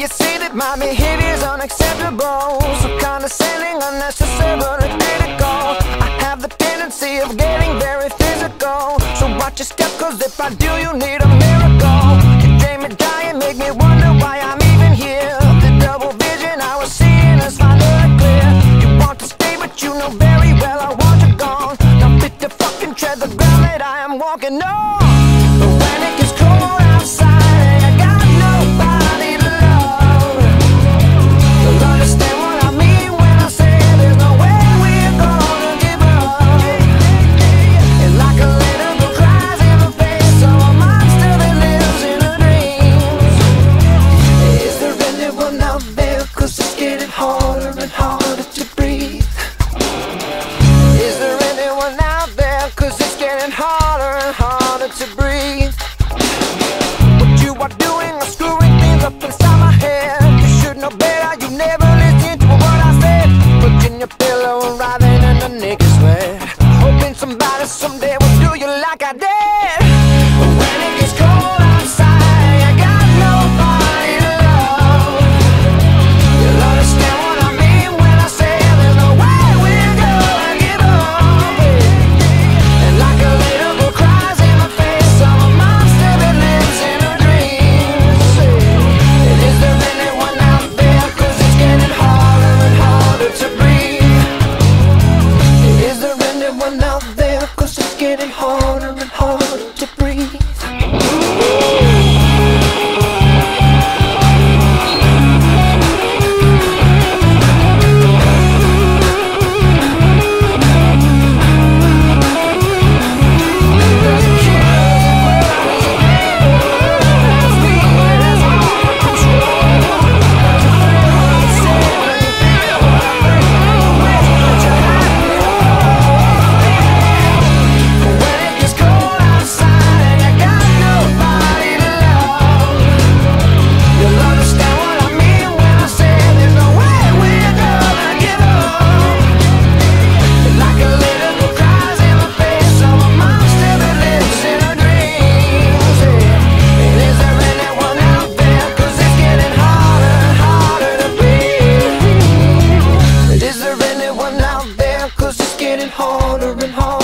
you see that my behavior's unacceptable, so condescending, unnecessarily critical. I have the tendency of getting very physical, so watch your step, cause if I do, you need a miracle. You drain me dry and make me wonder why I'm even here. The double vision I was seeing is finally clear. You want to stay, but you know very well I want you gone. Now fit to fucking tread the ground that I am walking on. But when it gets cold outside, I got nobody to love. You'll understand what I mean when I say there's no way we're gonna give up. And like a little girl cries in the face of a monster that lives in her dreams. Is there anyone out there? Cause it's getting harder and harder to breathe. Is there anyone out there? Cause it's getting harder and harder to breathe. What you are doing is screwing things up inside my head. You should know better, you never listen to what I said. Putting your pillow and writhing in the naked sweat, hoping somebody someday will do you like I did. But when it gets cold outside, I got nobody to love. You'll understand what I mean when I say there's no way we're gonna give up. And like a little girl cries in the face of a monster that lives in her dreams. And is there anyone out there? Cause it's getting harder and harder to breathe. Is there anyone out there? Cause it's getting harder and harder to breathe. Harder and harder.